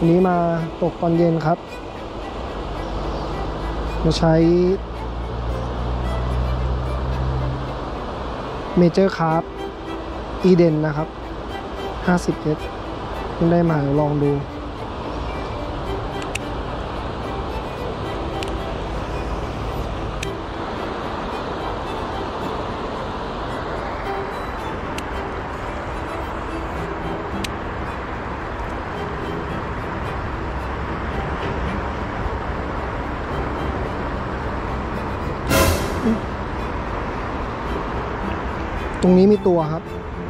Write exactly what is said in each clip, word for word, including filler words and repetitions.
วันนี้มาตกตอนเย็นครับมาใช้เมเจอร์คาร์บอีเดนนะครับ ห้าสิบเอส เพิ่งได้มาลองดูตรงนี้มีตัวครับ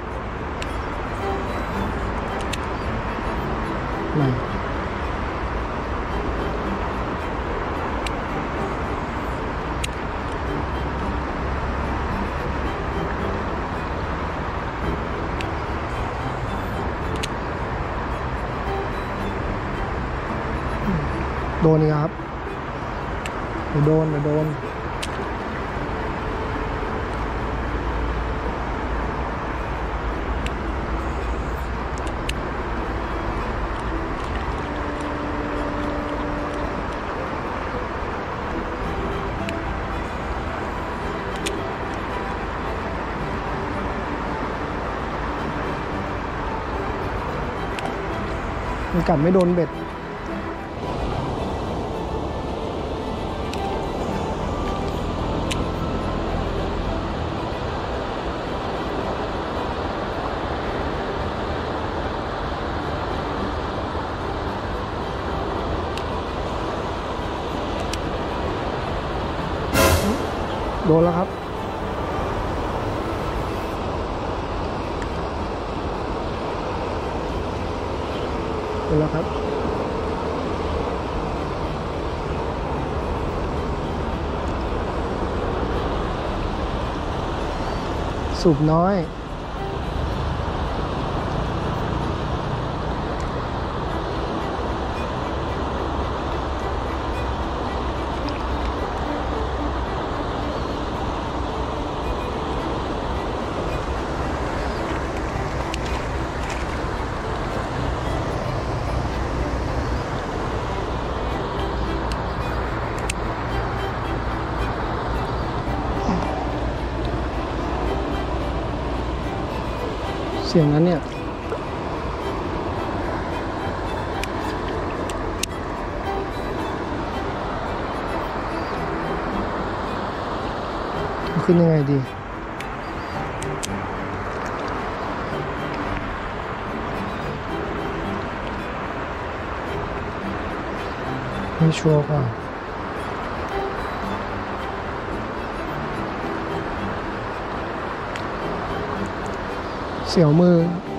ไหนโดนนี่ครับเดี๋ยวโดนเดี๋ยวโดนมันกัดไม่โดนเบ็ดโดนแล้วครับโดนแล้วครับสูบน้อยเสียงนั้นเนี่ยขึ้นยังไงดีไม่ชัวร์กว่าเสียวมือ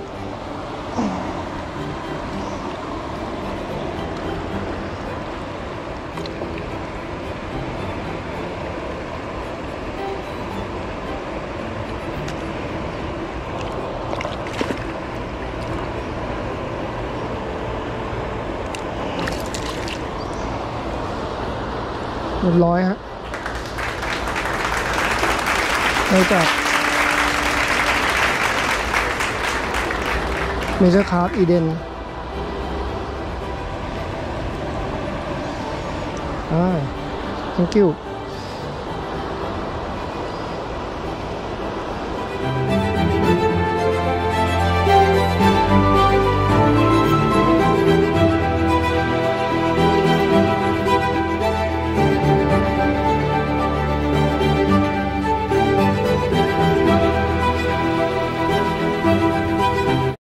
เรียบร้อยฮะได้จากเมเจอร์คาร์บอีเดนอ่า thank you